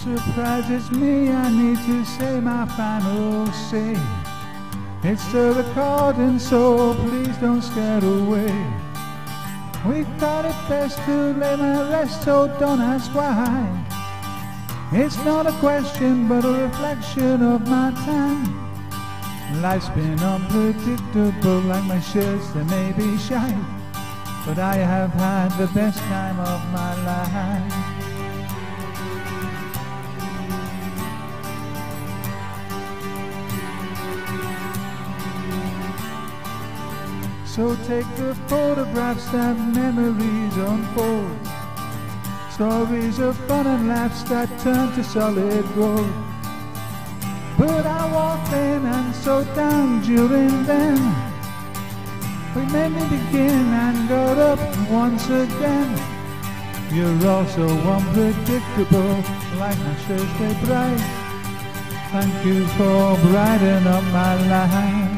surprises me, I need to say my final say. It's the recording, so please don't scare away. We thought it best to lay my rest, so don't ask why. It's not a question, but a reflection of my time. Life's been unpredictable, like my shirts, they may be shy, but I have had the best time of my life. So take the photographs that memories unfold, stories of fun and laughs that turn to solid gold. But I walked in and so down during them. We made me begin and got up once again. You're all so unpredictable, like my shirts stay bright. Thank you for brightening up my life.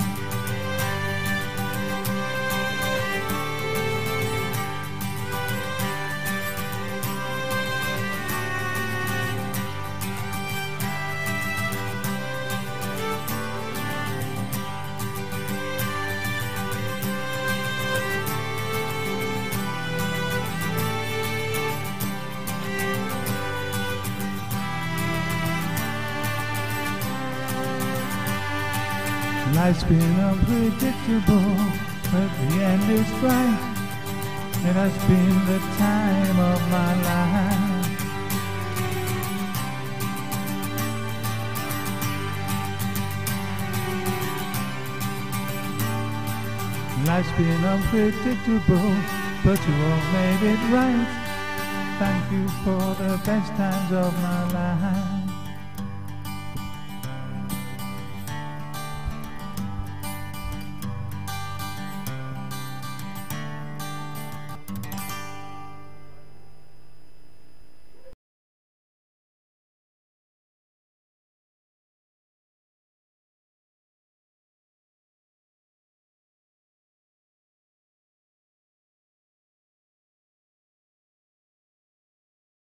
Life's been unpredictable, but the end is bright. It has been the time of my life. Life's been unpredictable, but you all made it right. Thank you for the best times of my life.